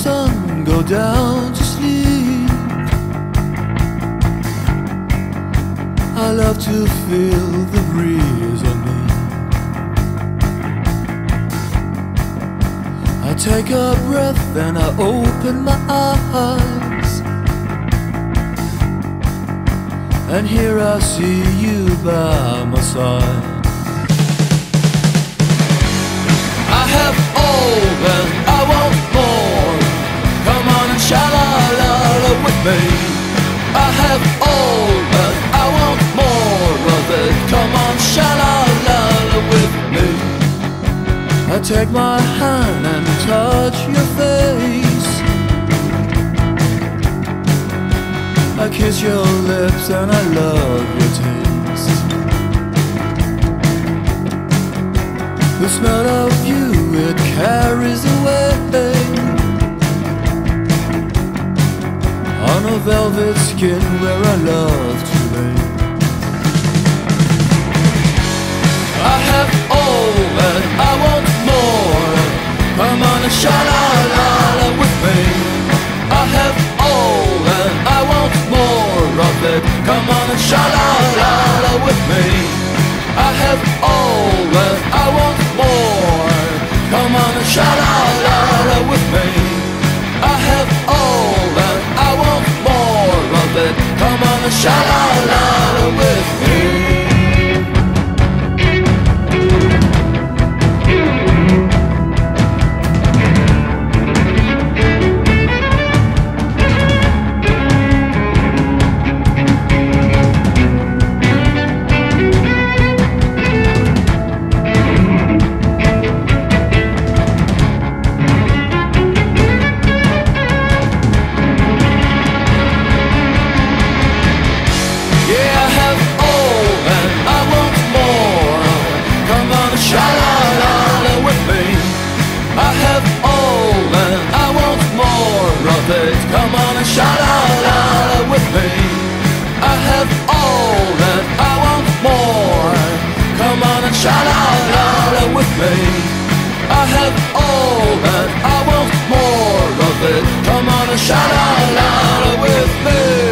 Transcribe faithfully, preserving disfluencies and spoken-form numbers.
sun go down to sleep. I love to feel the breeze on me. I take a breath and I open my eyes, and here I see you by my side. I have all that I want more. Come on and sha-la-la-la with me. I have all that I want more of it. Come on, sha-la-la-la with me. I take my hand and touch your face. I kiss your lips and I love your taste. The smell of you, it carries away on a velvet skin where I love to lay. I have all that I want more. Come on and sha-la-la-la with me. I have all that I want more of it. Come on and sha-la-la-la with me. I have all that I want more. Come on and sha-la-la-la with me. I have all that I want more of it. Come on and sha-la-la-la with me. Come on and sha-la-la-la with me. I have all that I want more. Come on and sha-la-la-la with me. I have all that I want more of it. Come on and sha-la-la-la with me.